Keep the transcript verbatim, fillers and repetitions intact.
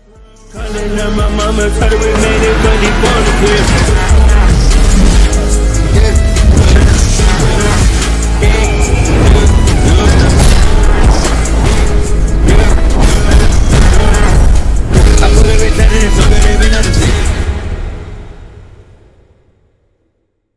Calling up my mama, told her we made it, but he wanna quit. I put everything in, so that it be nothing.